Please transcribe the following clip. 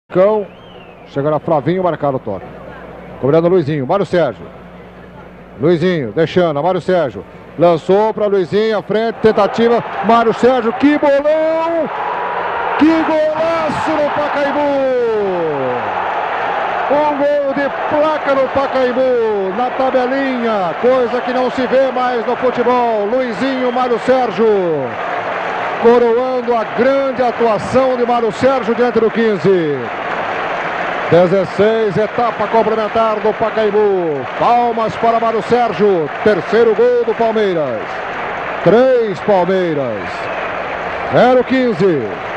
Cão, chega na Flavinho, marcado o toque. Cobrando Luizinho, Mário Sérgio. Luizinho, deixando, Mário Sérgio. Lançou para Luizinho, à frente, tentativa. Mário Sérgio, que bolão! Que golaço no Pacaembu! Um gol de placa no Pacaembu, na tabelinha, coisa que não se vê mais no futebol. Luizinho, Mário Sérgio, coroando a grande atuação de Mário Sérgio diante do 15. 16, etapa complementar do Pacaembu. Palmas para Mário Sérgio, terceiro gol do Palmeiras. 3 Palmeiras, 0-15.